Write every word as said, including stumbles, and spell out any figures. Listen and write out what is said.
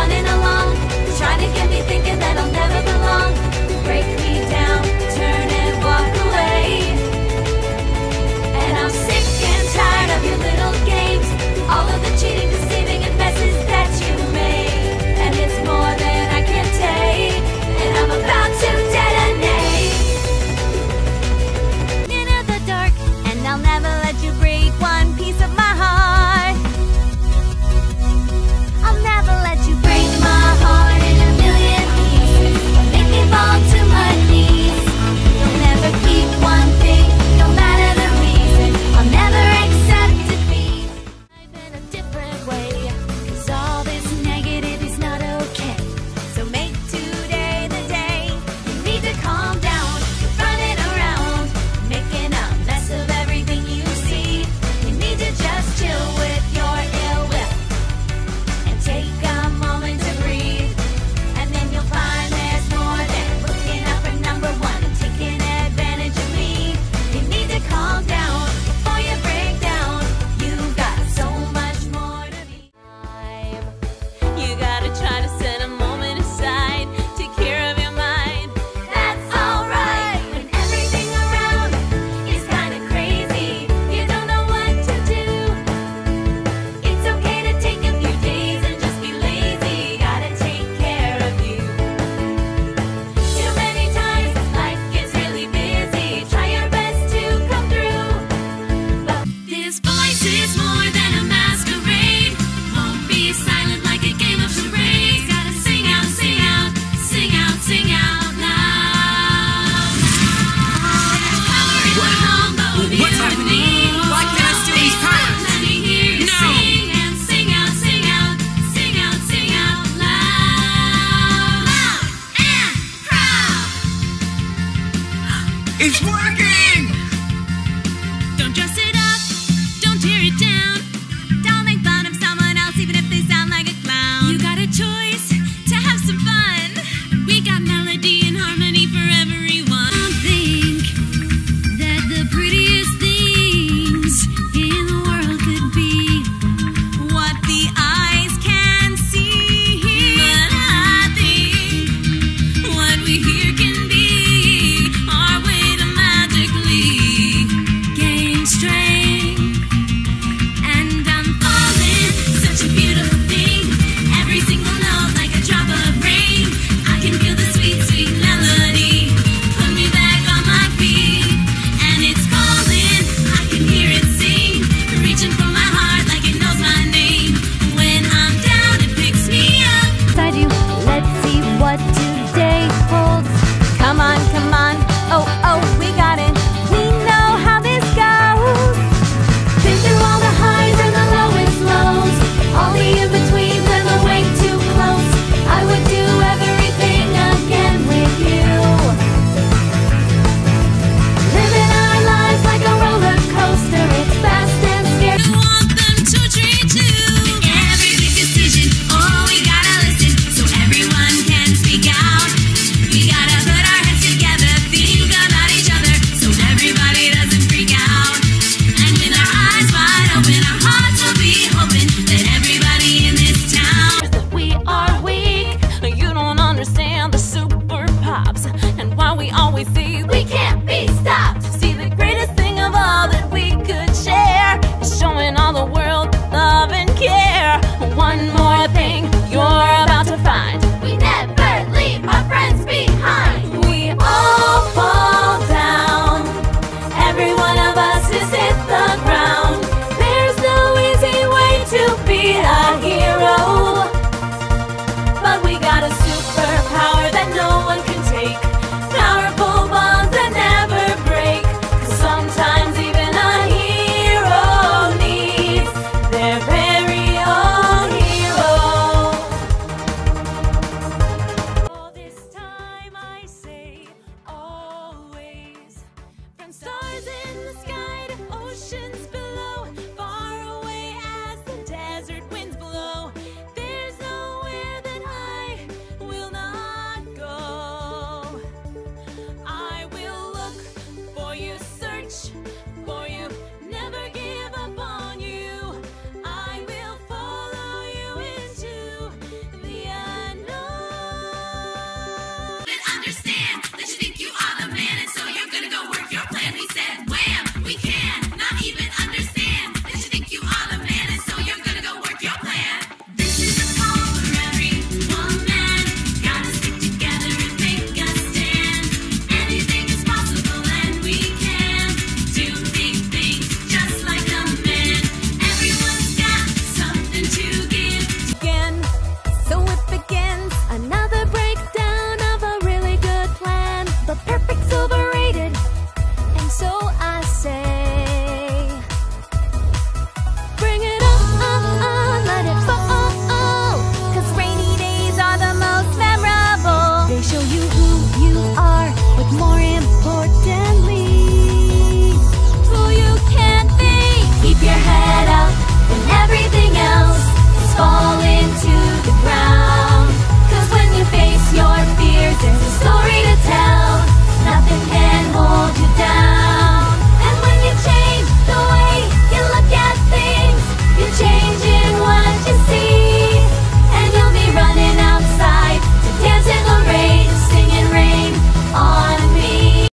running along, trying to get me thinking that I'll never belong. Break me down, turn and walk away. And I'm sick and tired of your little games, all of the cheating, deceiving, and messes that you made. And it's more than I can take, and I'm about to detonate into the dark, and I'll never let you break one piece of my heart. I'll never let you break my heart in a million pieces, or make me fall to my knees. You'll never keep one thing, no matter the reason. I'll never accept defeat. Life in a different way, 'cause all this negative is not okay. So make today the day. You need to calm down, you're running around, making a mess of everything you see. You need to just chill with your ill will, and take a moment to breathe. And then you'll find there's more than looking out for number one and taking advantage of me. You need to calm down before you break down. You've got so much more to be. You gotta try to set a moment aside, take care of your mind. That's alright when everything around is kinda crazy. You don't know what to do. It's okay to take a few days and just be lazy. Gotta take care of you. Too many times life gets really busy. Try your best to come through, but this voice is more than a masquerade. Won't be silent like a game of charades. Gotta sing out, sing out, sing out, sing out loud. Power in the palm of you What's and happening? me. Why can't I steal these tires? Let me hear you No. sing and sing out, sing out, sing out, sing out loud. Loud and proud. It's working! Don't dress it up, don't tear it down. Don't make fun of someone else even if they sound like a clown. You got a choice to have some fun. We got melody and harmony for everyone. I think that the prettiest things in the world could be what the eyes can see. But I think what we hear can be our way to magically gain strength. And I'm falling, such a beautiful thing. Every single note like a drop of rain. I can feel the sweet, sweet melody put me back on my feet. And it's calling, I can hear it sing, reaching for my heart like it knows my name. When I'm down, it picks me up. Inside you, let's see what today holds. Come on, come on, oh, oh, we got it. We know how this goes. Been through all the highs and the lowest lows, all the in-betweens and the way too close. I would do everything again with you. Living our lives like a roller coaster, it's fast and scary. You want them to treat you. Every big decision, oh, we gotta listen so everyone can speak out. We gotta put our heads together, think about each other so everybody doesn't freak out. And with our eyes wide open, our